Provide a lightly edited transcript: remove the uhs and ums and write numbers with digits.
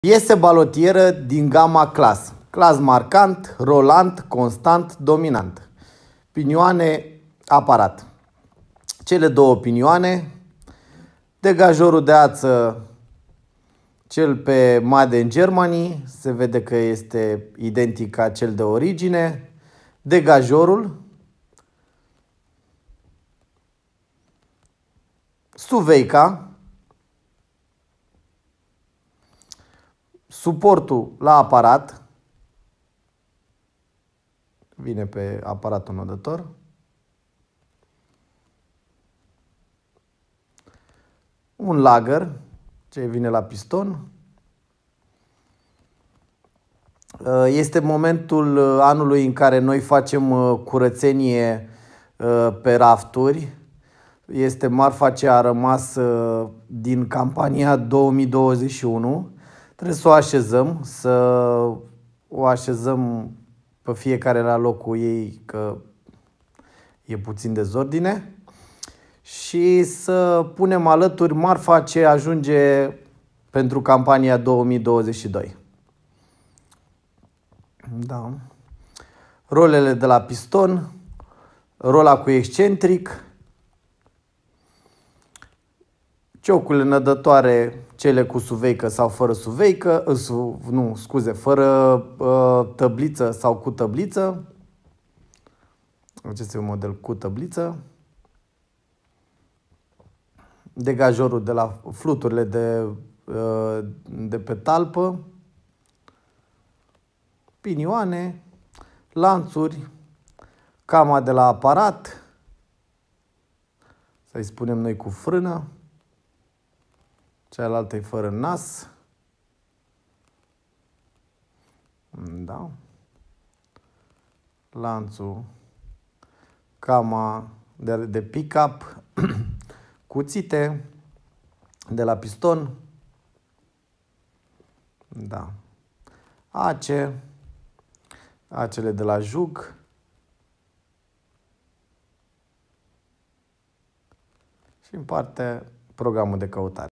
Piese balotieră din gama clas. Clas marcant, rolant, constant, dominant. Pinioane, aparat. Cele două pinioane. Degajorul de ață, cel pe Made in Germany, se vede că este identic ca cel de origine. Degajorul. Suveica. Suportul la aparat. Vine pe aparatul înodător. Un lagăr, ce vine la piston. Este momentul anului în care noi facem curățenie pe rafturi. Este marfa ce a rămas din campania 2021. Trebuie să o așezăm pe fiecare la locul ei, că e puțin dezordine. Și să punem alături marfa ce ajunge pentru campania 2022. Da. Rolele de la piston, rola cu excentric, ciocurile nădătoare, cele cu suveică sau fără suveică, fără tăbliță sau cu tăbliță. Acesta e un model cu tăbliță. Degajorul de la fluturile de pe talpă, pinioane, lanțuri, cama de la aparat, să-i spunem noi cu frână, cealaltă e fără nas. Da. Lanțul, cama de pick-up, cuțite de la piston. Da. Acele de la jug. Și în parte programul de căutare.